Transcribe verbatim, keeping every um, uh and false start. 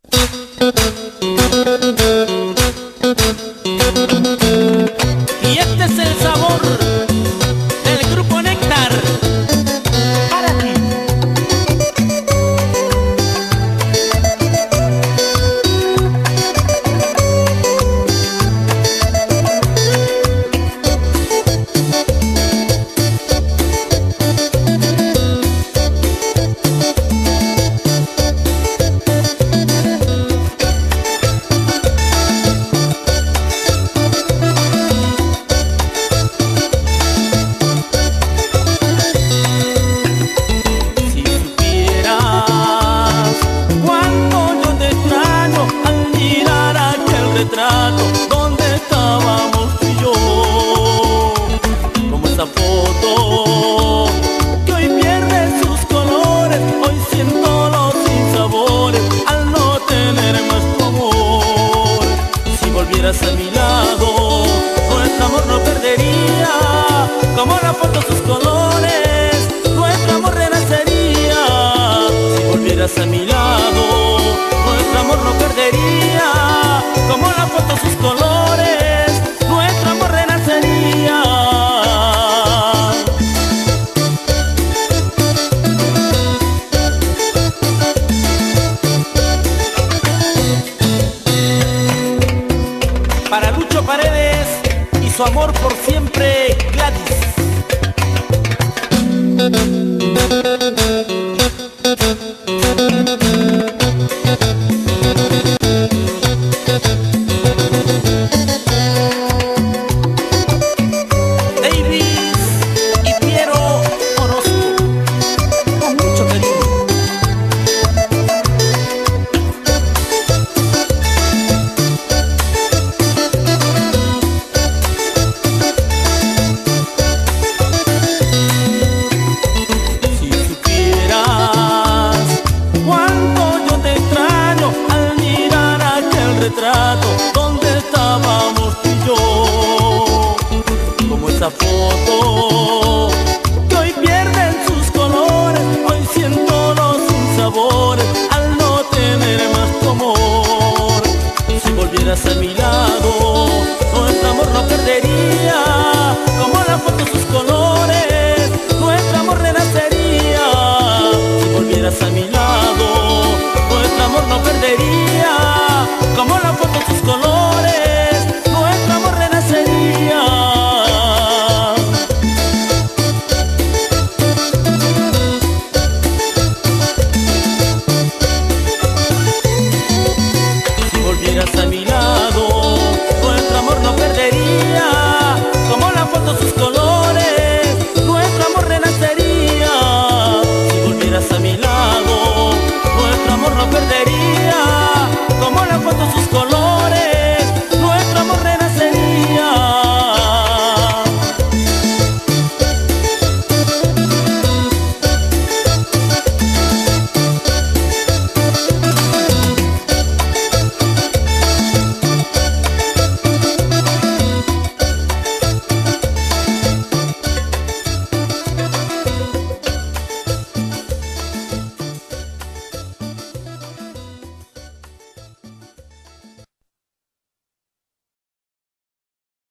Y este es el sabor del grupo Néctar para ti. Donde estábamos tú y yo, como esa foto que hoy pierde sus colores. Hoy siento los sinsabores al no tener más tu amor. Si volvieras a mi lado, nuestro amor no perdería, como la foto sus colores, nuestro amor renacería. Si volvieras a mi lado, nuestro amor no perdería, como la foto sus colores, nuestro amor renacería. Para Lucho Paredes y su amor por siempre, Gladys. Donde estábamos tú y yo, como esa foto